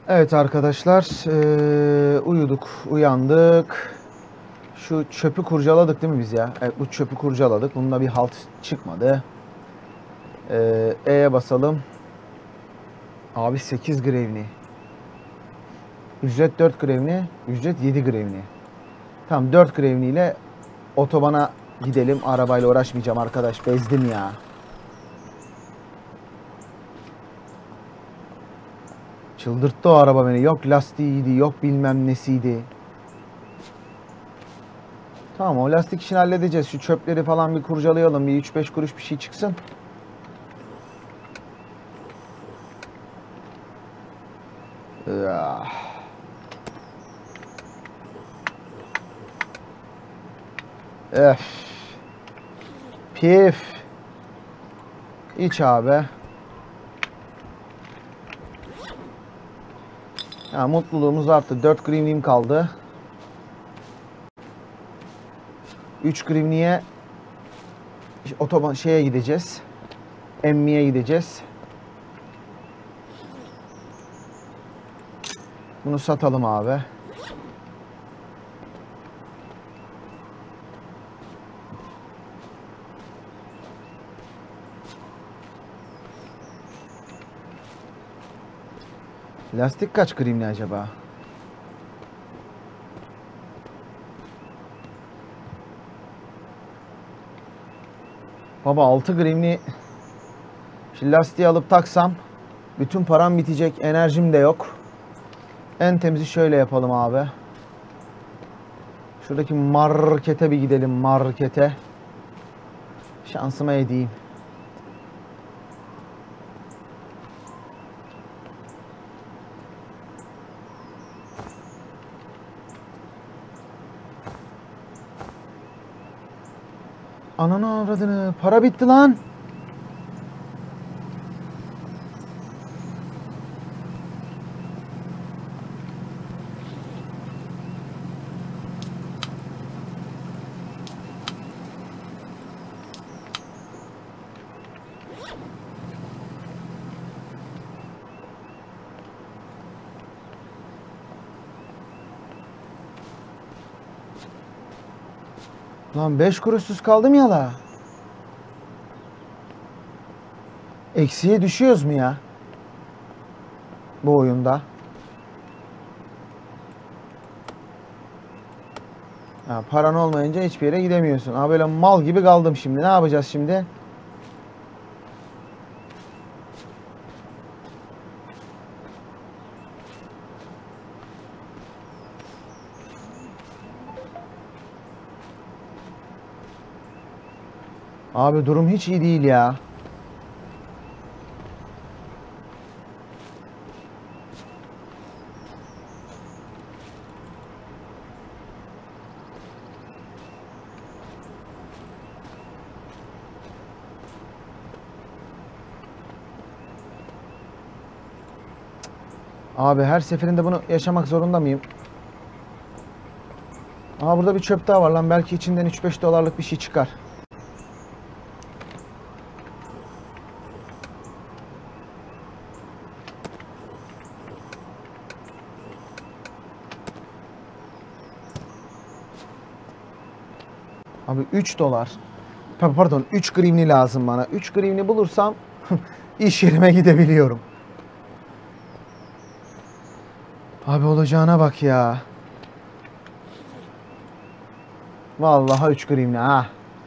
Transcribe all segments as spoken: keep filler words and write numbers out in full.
Evet arkadaşlar, eee, uyuduk, uyandık. Şu çöpü kurcaladık değil mi biz ya? Evet, bu çöpü kurcaladık. Bunda bir halt çıkmadı. Eee, E'ye basalım. Abi sekiz grevni. Ücret dört grevni, ücret yedi grevni. Tamam, dört grevni ile otobana gidelim. Arabayla uğraşmayacağım arkadaş. Bezdim ya. Çıldırttı o araba beni. Yok lastiğiydi, yok bilmem nesiydi. Tamam, o lastik işini halledeceğiz. Şu çöpleri falan bir kurcalayalım. Bir üç beş kuruş bir şey çıksın. Ah. Öf. Pif. İç abi. Ya, mutluluğumuz arttı. dört grivnim kaldı. üç grivniye otoban şeye gideceğiz. Emmiye gideceğiz. Bunu satalım abi. Lastik kaç grivni acaba? Baba altı grivni. Şimdi lastiği alıp taksam bütün param bitecek. Enerjim de yok. En temizi şöyle yapalım abi. Şuradaki markete bir gidelim, markete. Şansıma edeyim. Ananı avradını. Para bitti lan. Lan beş kuruşsuz kaldım ya la. Eksiye düşüyoruz mu ya? Bu oyunda. Ya, paran olmayınca hiçbir yere gidemiyorsun. Abi böyle mal gibi kaldım şimdi. Ne yapacağız şimdi? Abi durum hiç iyi değil ya. Abi her seferinde bunu yaşamak zorunda mıyım? Aha, burada bir çöp daha var lan. Belki içinden üç beş dolarlık bir şey çıkar. Abi üç dolar. Pardon, üç grivni lazım bana. üç grivni bulursam iş yerime gidebiliyorum. Abi olacağına bak ya. Vallahi üç grivni ha.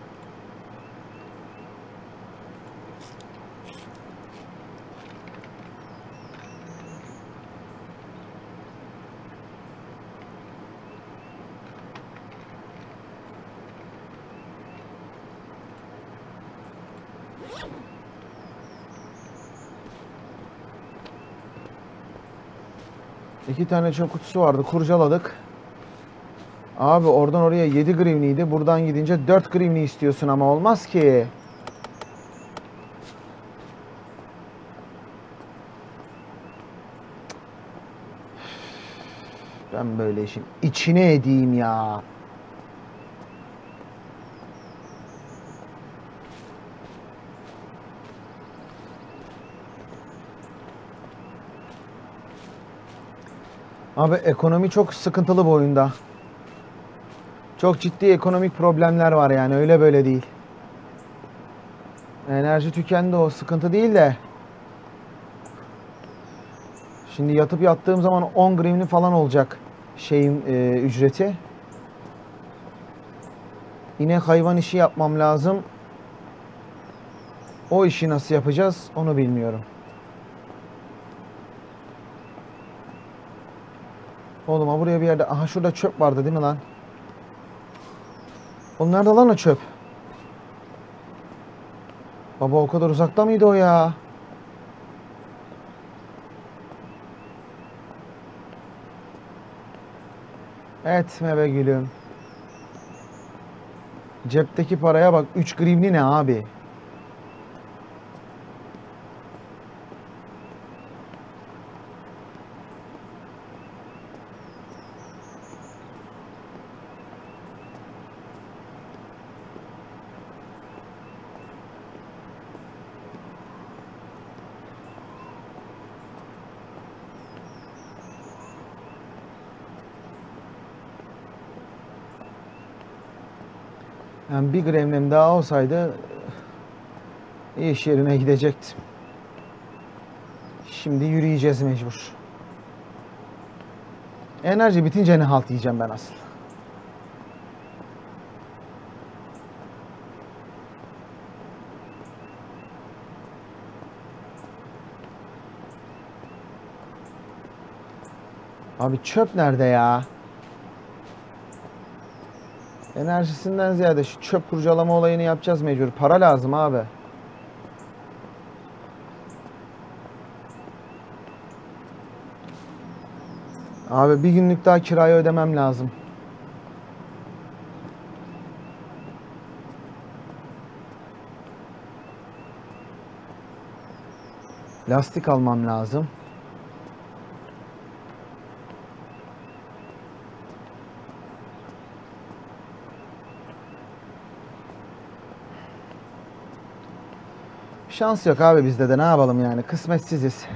İki tane çöp kutusu vardı. Kurcaladık. Abi oradan oraya yedi grivniydi. Buradan gidince dört grivni istiyorsun ama olmaz ki. Ben böyle işin içine edeyim ya. Abi ekonomi çok sıkıntılı bu oyunda. Çok ciddi ekonomik problemler var yani, öyle böyle değil. Enerji tükendi, o sıkıntı değil de. Şimdi yatıp yattığım zaman on grivni falan olacak şeyin e, ücreti. Yine hayvan işi yapmam lazım. O işi nasıl yapacağız onu bilmiyorum. Oğlum ha, buraya bir yerde, aha şurada çöp vardı değil mi lan? Oğlum nerede lan o çöp? Baba o kadar uzakta mıydı o ya? Etme be gülüm. Cepteki paraya bak, üç grivni ne abi? Yani bir grevnim daha olsaydı iş yerine gidecektim. Şimdi yürüyeceğiz mecbur. Enerji bitince ne halt yiyeceğim ben asıl. Abi çöp nerede ya? Enerjisinden ziyade şu çöp kurcalama olayını yapacağız mecbur. Para lazım abi. Abi bir günlük daha kirayı ödemem lazım. Lastik almam lazım. Şans yok abi bizde de, ne yapalım yani, kısmetsiziz.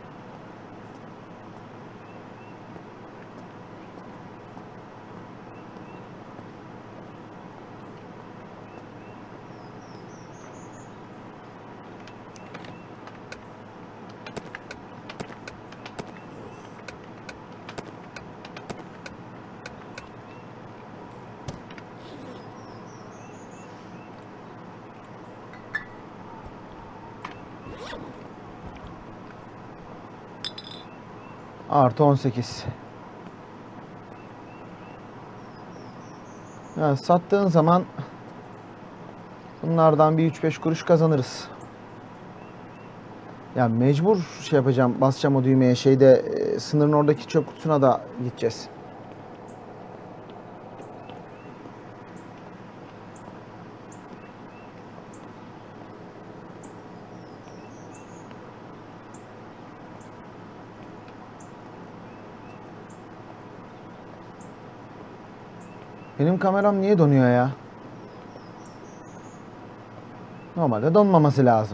Artı on sekiz. Yani sattığın zaman bunlardan bir üç beş kuruş kazanırız. Ya mecbur şey yapacağım, basacağım o düğmeye, şeyde e, sınırın oradaki çöp kutusuna da gideceğiz. Benim kameram niye donuyor ya? Normalde donmaması lazım.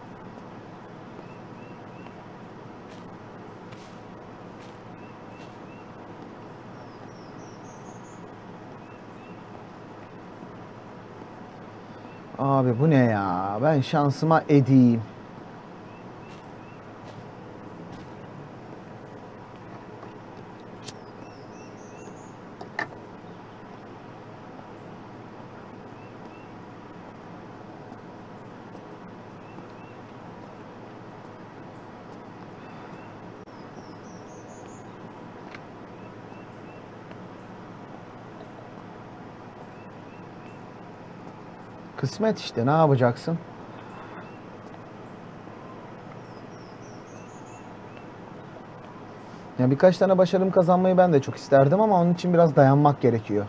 Abi bu ne ya? Ben şansıma edeyim. Kısmet işte, ne yapacaksın? Ya birkaç tane başarım kazanmayı ben de çok isterdim ama onun için biraz dayanmak gerekiyor.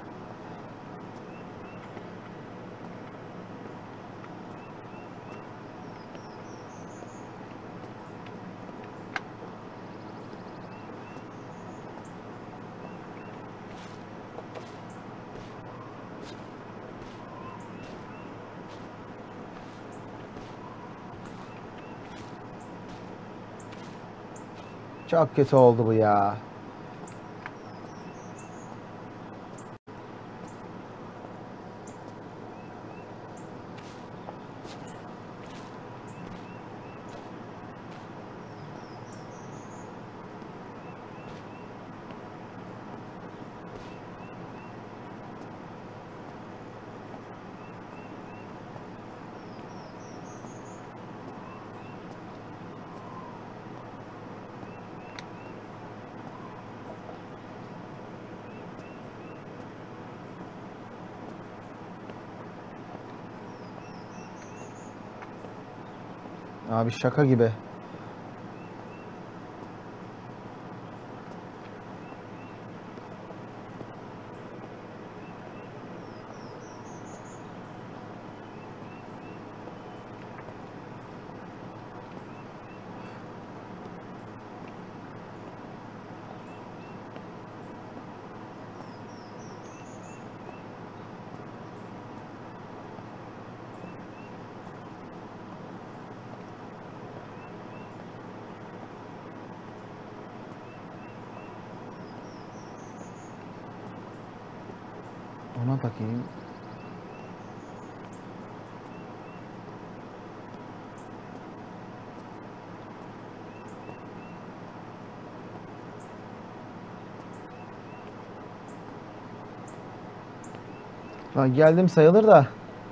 Çok kötü oldu bu ya. Abi şaka gibi. Ona takayım. Ha, geldim sayılır da.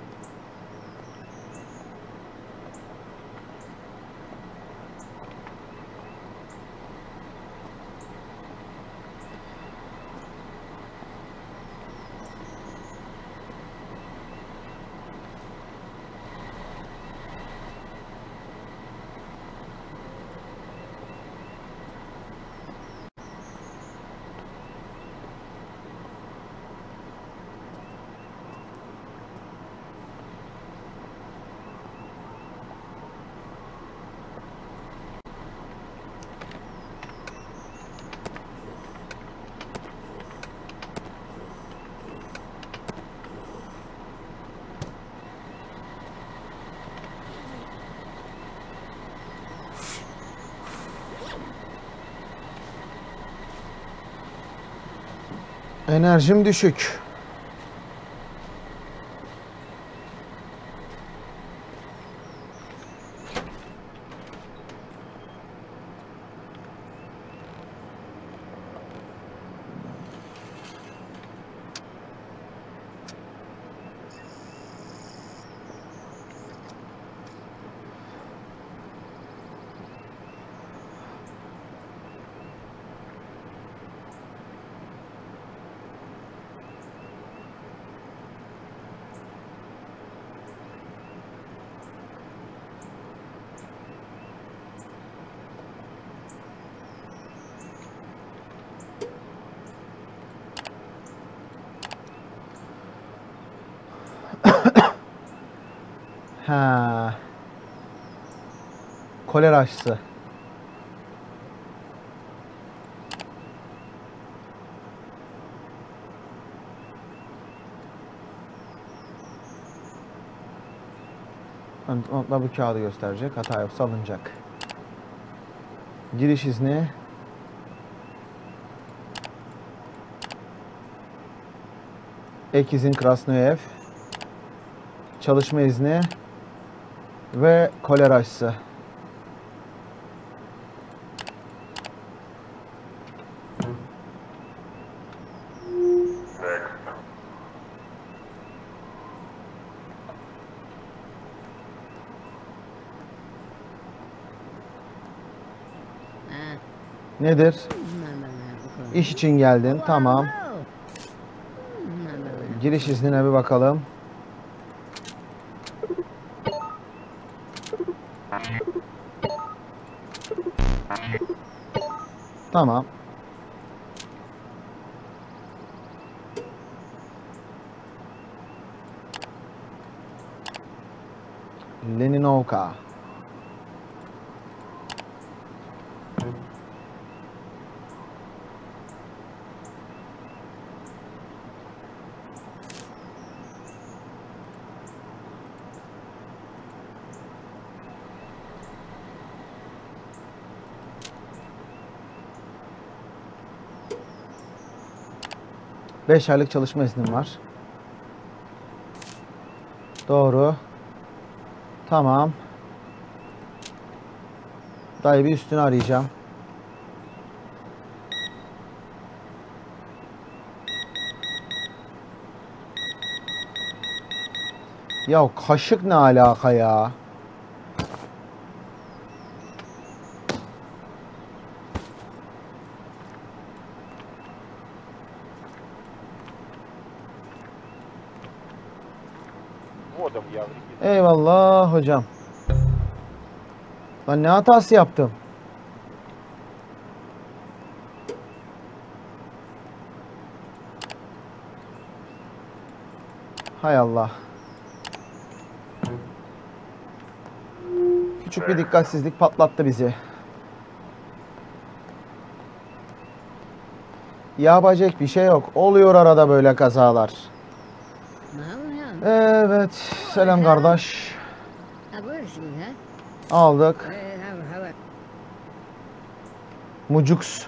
Enerjim düşük. Ha. Kolera aşısı. Notla bu kağıdı gösterecek. Hata yoksa alınacak. Giriş izni. Ek izin Krasnoyev. Çalışma izni. Ve kolera aşısı. Nedir? İş için geldin. Tamam. Giriş iznine bir bakalım. Tamam. Leninovka. beş aylık çalışma iznim var. Doğru. Tamam. Dayı bir üstünü arayacağım. Ya kaşık ne alaka ya? Eyvallah hocam. Lan ne hatası yaptım? Hay Allah. Küçük bir dikkatsizlik patlattı bizi. Yapacak bir şey yok. Oluyor arada böyle kazalar. Evet. Selam kardeş. Aldık. Mucuks.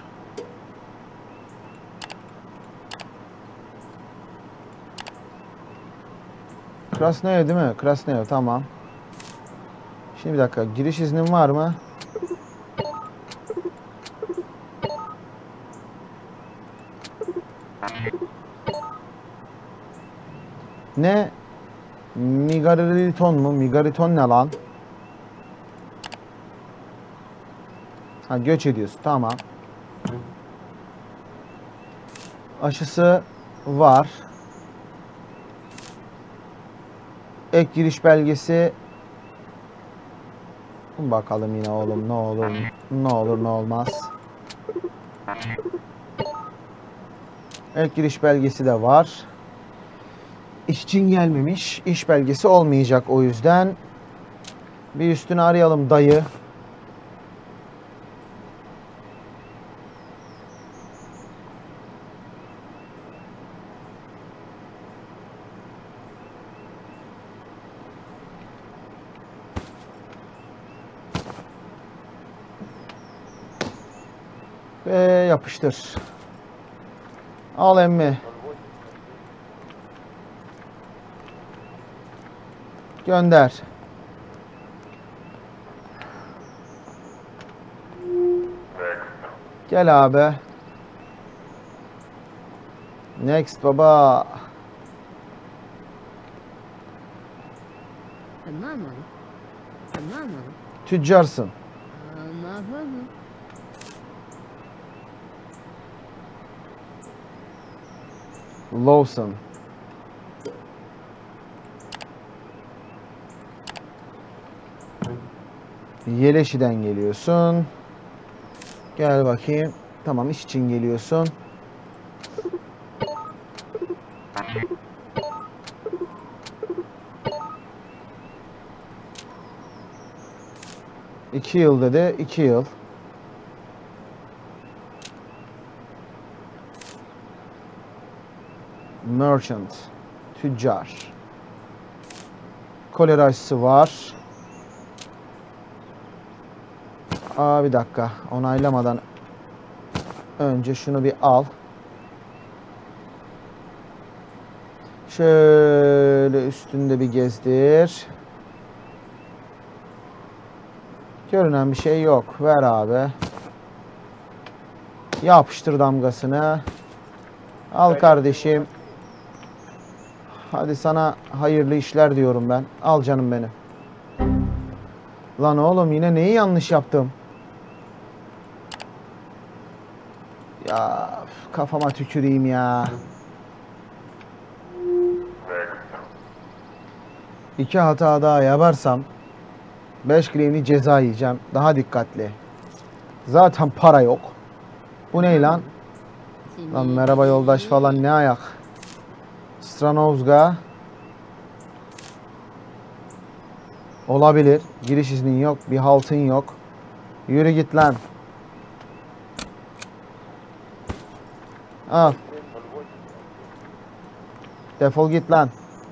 Krasnoyev değil mi? Krasnoyev, tamam. Şimdi bir dakika. Giriş iznin var mı? Ne? Migariton mu? Migariton ne lan? Ha, göç ediyorsun. Tamam. Aşısı var. Ek giriş belgesi. Bakalım yine oğlum, ne olur ne olur ne olmaz. Ek giriş belgesi de var. İş için gelmemiş. İş belgesi olmayacak o yüzden. Bir üstünü arayalım dayı. Ve yapıştır. Al emmi. Gönder. Gel abi. Next baba. Tüccarsın. Lawson. Yeleşi'den geliyorsun. Gel bakayım. Tamam, iş için geliyorsun. İki yıl dedi. İki yıl. Merchant. Tüccar. Kolera aşısı var. Aa, bir dakika. Onaylamadan önce şunu bir al. Şöyle üstünde bir gezdir. Görünen bir şey yok. Ver abi. Yapıştır damgasını. Al kardeşim. Hadi sana hayırlı işler diyorum ben. Al canım benim. Lan oğlum, yine neyi yanlış yaptım? Ya kafama tüküreyim ya. İki hata daha yaparsam beş grevni ceza yiyeceğim. Daha dikkatli. Zaten para yok. Bu ne lan? Lan merhaba yoldaş falan, ne ayak? Stranovzga. Olabilir. Giriş iznin yok. Bir haltın yok. Yürü git lan. Al. Defol git lan.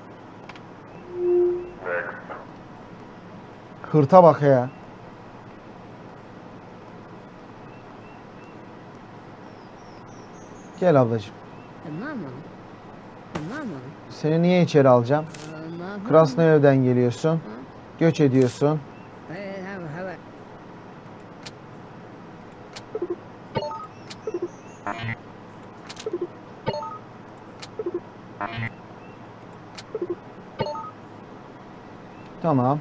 Hırta bak ya. Gel ablacığım. Seni niye içeri alacağım? Krasnoyev'den geliyorsun. Göç ediyorsun. Tamam.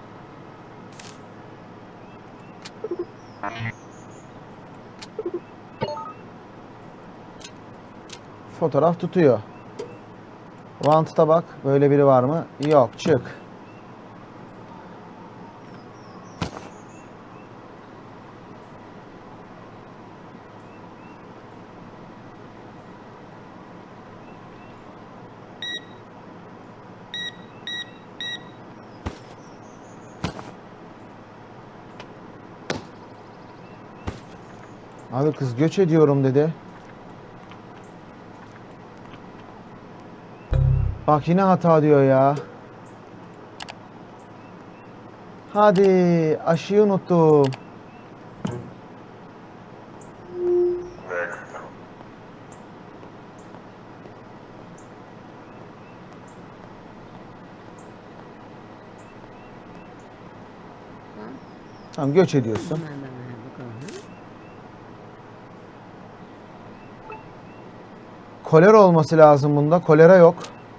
Fotoğraf tutuyor. Wanted'a bak. Böyle biri var mı? Yok. Çık. Abi kız göç ediyorum dedi. Bak yine hata diyor ya. Hadi aşıyı unuttum. Tamam göç ediyorsun. Kolera olması lazım bunda. Kolera yok.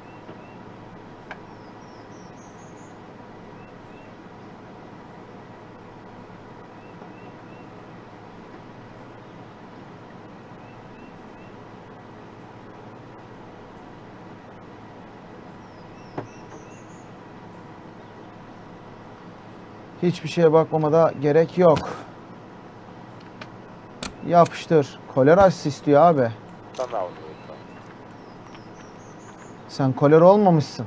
Hiçbir şeye bakmama da gerek yok. Yapıştır. Kolera aşısı istiyor abi. Sen kolera olmamışsın.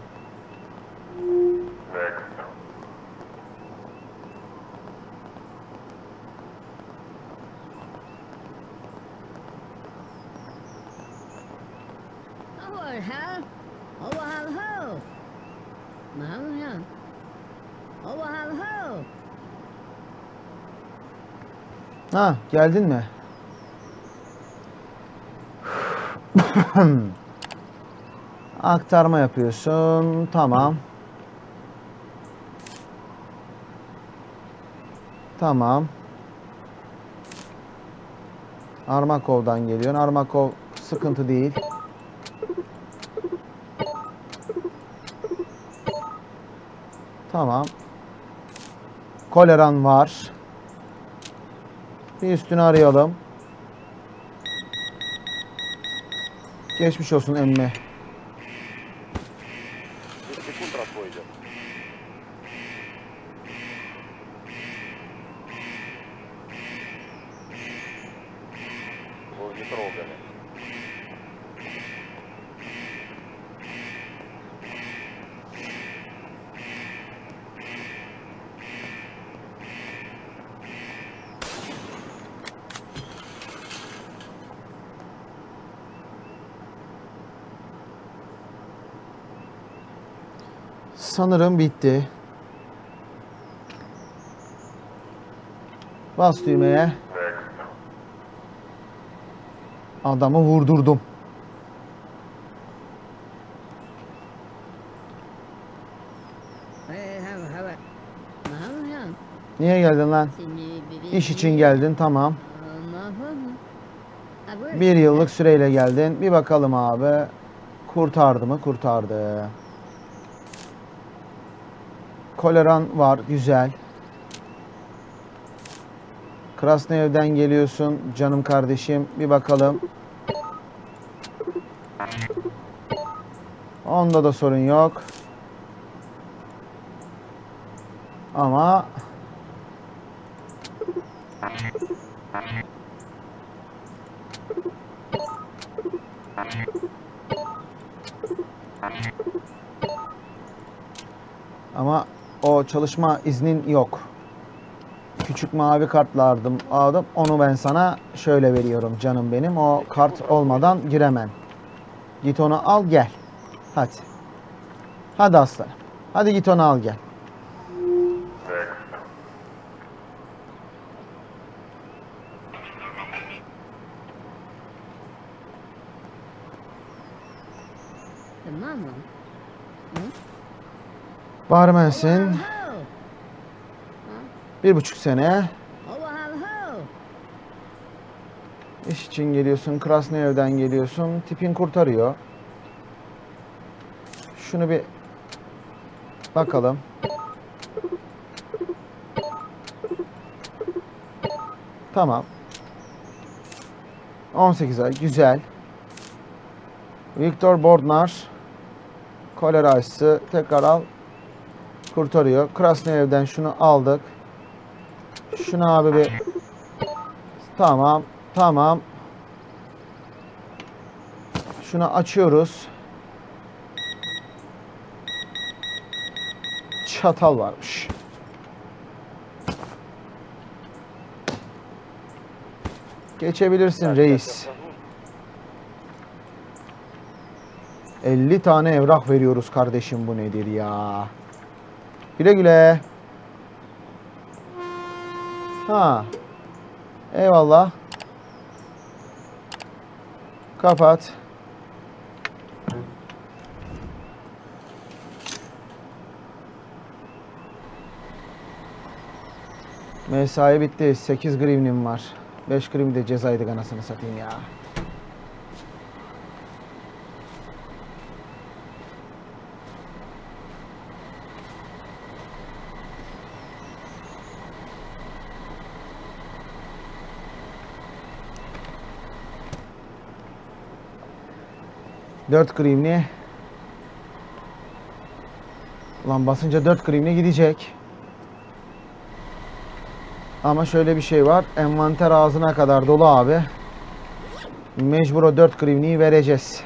Ha, geldin mi? Aktarma yapıyorsun. Tamam. Tamam. Armakov'dan geliyorsun. Armakov sıkıntı değil. Tamam. Koleran var. Bir üstünü arayalım. Geçmiş olsun emmi. Sanırım bitti. Bas düğmeye. Adamı vurdurdum. Niye geldin lan? İş için geldin, tamam. Bir yıllık süreyle geldin. Bir bakalım abi. Kurtardı mı? Kurtardı. Koleran var. Güzel. Krasnoyev'den geliyorsun canım kardeşim. Bir bakalım. Onda da sorun yok. Ama Ama o çalışma iznin yok. Küçük mavi kartlardım aldım. Onu ben sana şöyle veriyorum canım benim. O kart olmadan giremem. Git onu al gel. Hadi. Hadi aslanım. Hadi git onu al gel. Barmensin. Bir buçuk sene. İş için geliyorsun. Krasnoyev'den geliyorsun. Tipin kurtarıyor. Şunu bir bakalım. Tamam. on sekiz ay. Güzel. Viktor Bordnar. Kolera aşısı. Tekrar al. Kurtarıyor. Krasnoyev'den şunu aldık. Şunu abi bir. Tamam. Tamam. Şunu açıyoruz. Çatal varmış. Geçebilirsin reis. elli tane evrak veriyoruz kardeşim, bu nedir ya? Güle güle. Ha. Eyvallah. Kapat. Mesai bitti. sekiz grivnim var. beş grivni de cezaydı, anasını satayım ya. dört grivni. Ulan basınca dört grivni gidecek. Ama şöyle bir şey var. Envanter ağzına kadar dolu abi. Mecbur o dört grivniyi vereceğiz.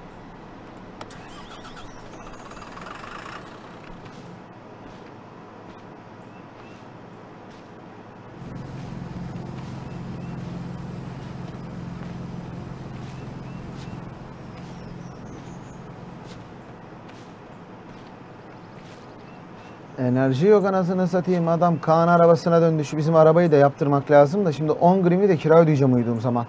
Enerji yok anasını satayım. Adam Kaan arabasına döndü. Şu bizim arabayı da yaptırmak lazım da şimdi on grimi de kira ödeyeceğim uyuduğum zaman.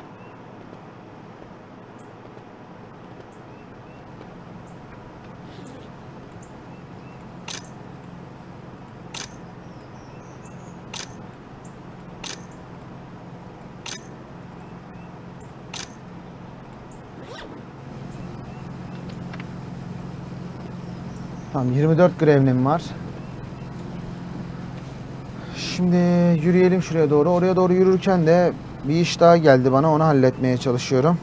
Tamam, yirmi dört grevnim var. Şimdi yürüyelim şuraya doğru. Oraya doğru yürürken de bir iş daha geldi bana. Onu halletmeye çalışıyorum.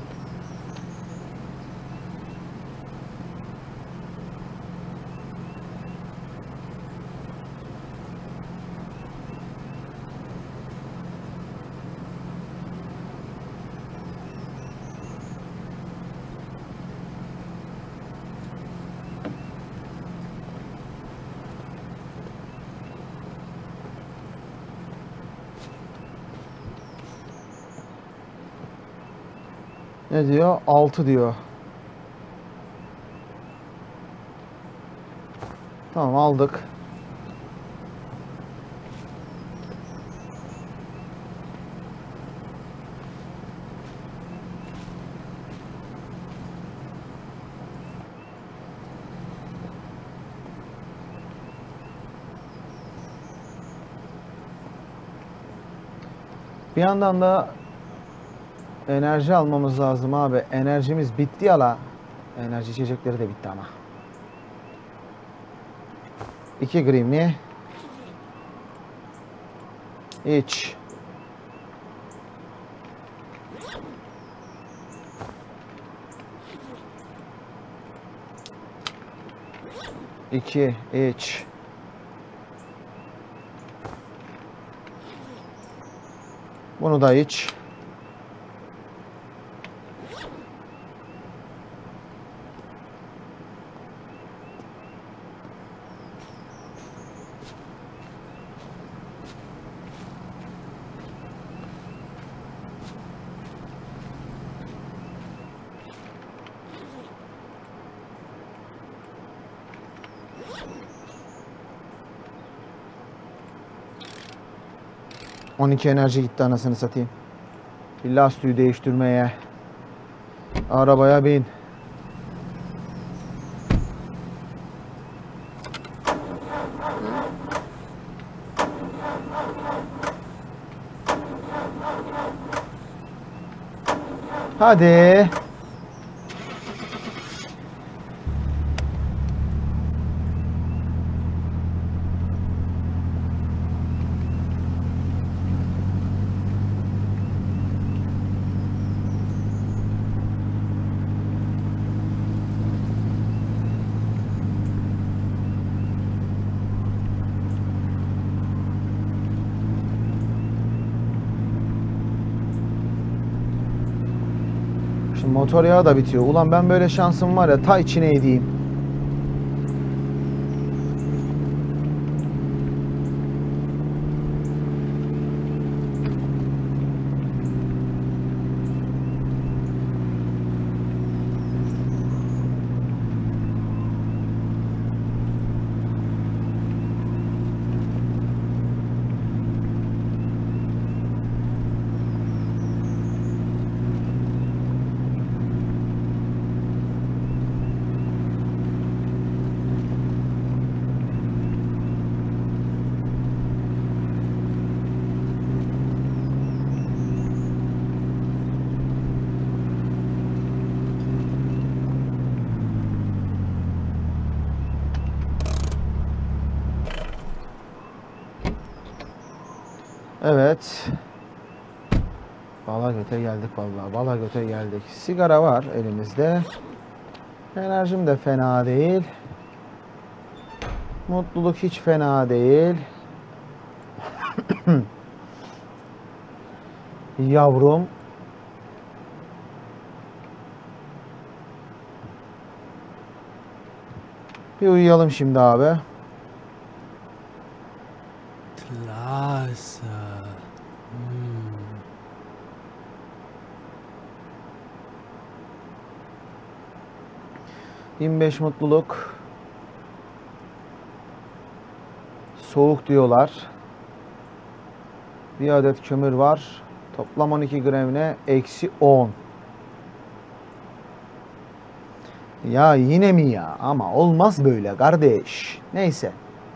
Ne diyor? altı diyor. Tamam, aldık. Bir yandan da enerji almamız lazım abi. Enerjimiz bitti ya la. Enerji içecekleri de bitti ama. iki grivni. İç. İki. İç. Bunu da iç. on iki enerji gitti anasını satayım. Bir lastiği değiştirmeye. Arabaya bin. Hadi. Motor yağı da bitiyor. Ulan ben böyle şansım var ya, ta içine edeyim. Evet. Balagöt'e geldik vallahi. Balagöt'e geldik. Sigara var elimizde. Enerjim de fena değil. Mutluluk hiç fena değil. Yavrum. Bir uyuyalım şimdi abi. Klasse. Hmm. yirmi beş mutluluk. Soğuk diyorlar. Bir adet kömür var. Toplam on iki gramine eksi on. Ya yine mi ya? Ama olmaz böyle kardeş. Neyse.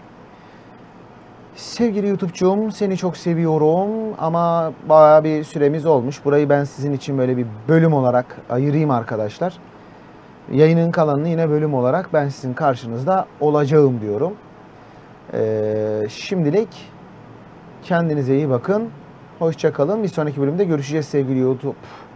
Sevgili YouTube'cum, seni çok seviyorum ama bayağı bir süremiz olmuş. Burayı ben sizin için böyle bir bölüm olarak ayırayım arkadaşlar. Yayının kalanını yine bölüm olarak ben sizin karşınızda olacağım diyorum. Ee, şimdilik kendinize iyi bakın. Hoşça kalın. Bir sonraki bölümde görüşeceğiz sevgili YouTube.